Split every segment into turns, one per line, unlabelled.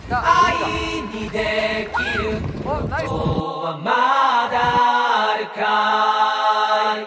愛にできることはまだあるか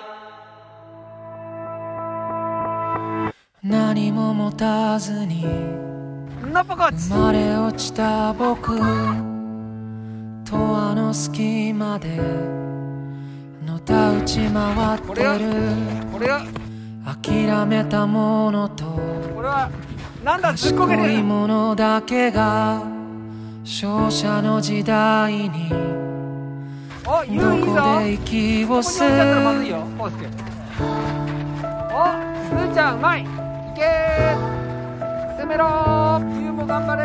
い。何も持たずに生まれ落ちた僕とあの隙間でのたうち回ってる。諦めたものと賢いものだけが勝者の時代にどこで息を吸う。
すーちゃんうまい、いけー、攻めろー、ユウも頑張れ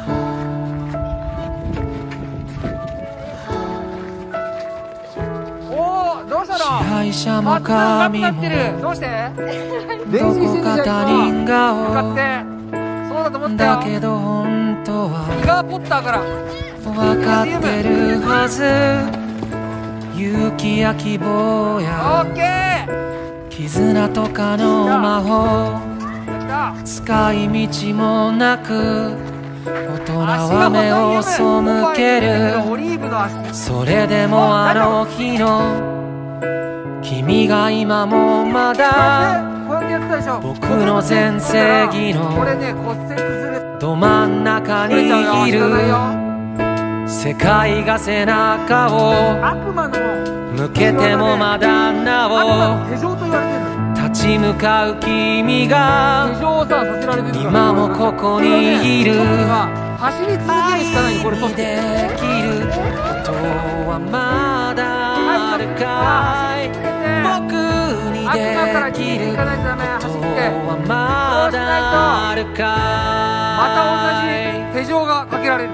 ー。おー、どうしたの？
支配者も神も
どうして？
どこか他人顔
そうだと思ったよ。
だけど本当は
イガーポッターから
分かってるはず。勇気や希望や
オッケー。
絆とかの魔法使い道もなく大人は目を背ける。それでもあの日の君が今もまだ僕の全盛期のど真ん中にいる。世界が背中を向けてもまだなお立ち向かう君が今もここにいる。愛にできることはまだあるかい。僕にできることはまだあるかい。
また同じ手錠がかけられる。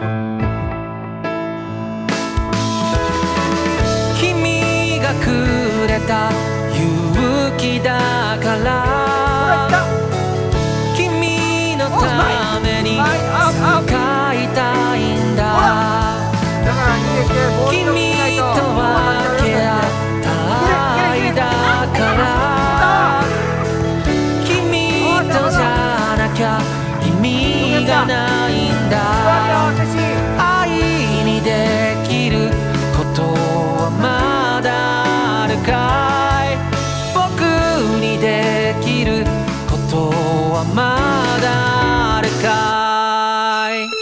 君がくれた勇気だから君のために使いたいんだ。君と分け合った愛だから君とじゃなきゃ意味がないんだ。愛にできることはまだあるかい。僕にできることはまだあるかい。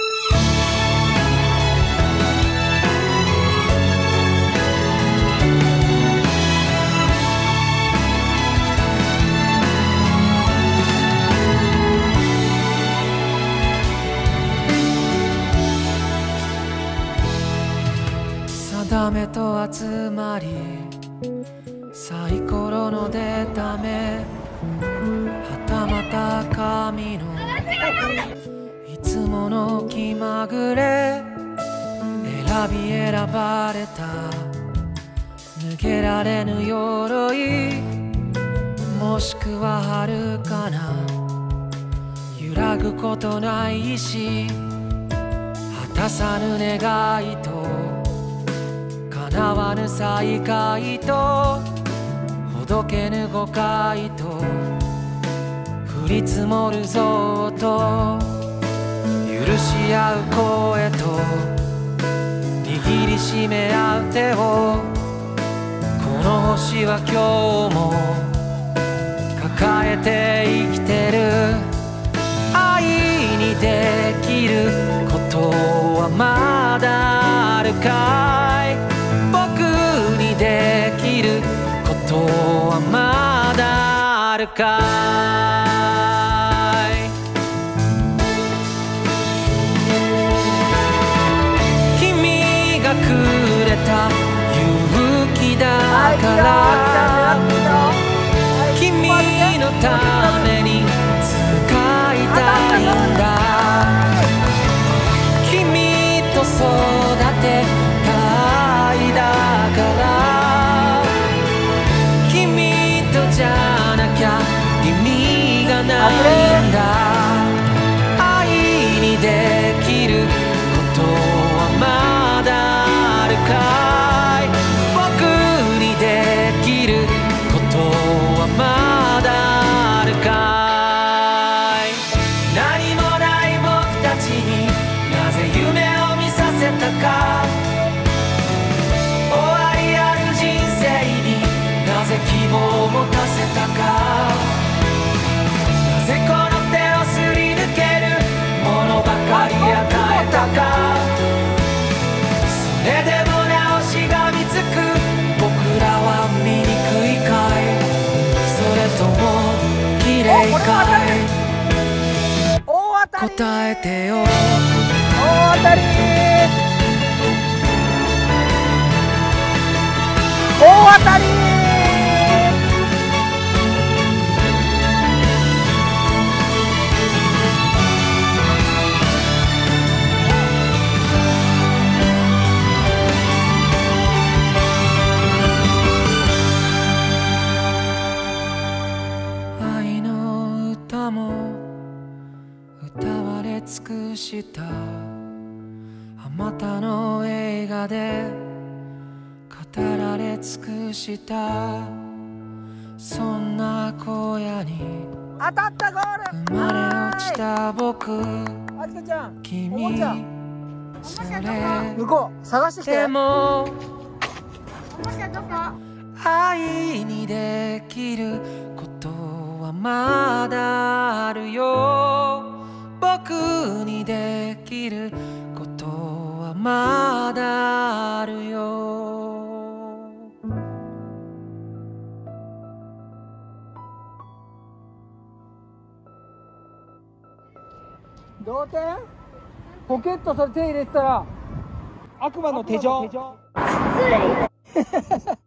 定めと集まりサイコロの出た目はたまた神のいつもの気まぐれ選び選ばれた抜けられぬ鎧もしくは遥かな揺らぐことないし果たさぬ願いと叶わぬ再会とほどけぬ誤解と降り積もるぞと許し合う声と握りしめ合う手をこの星は今日も抱えて生きてる。愛にできることはまだあるかい。僕にできることはまだあるかい。君がくれた勇気だから君のために使いたいんだ。君と育てた愛だから君とじゃなきゃ意味り与えたか。それでもなおしがみつく僕らは醜いかい、それとも綺麗かい。答えてよ。
大当たり、大当たり。
愛の歌も歌われ尽くしたあまたの映画で語られ尽くした、そんな荒野に
当たったゴール。
生まれ落ちた僕、
あきかちゃん、おも
君
ちゃ
それ
向こう探してきて。
でも
おもちゃどこ？
愛にできることはまだあるよ。僕にできることはまだあるよ。
同点。ポケットそれ手入れてたら悪魔の手錠。
つい。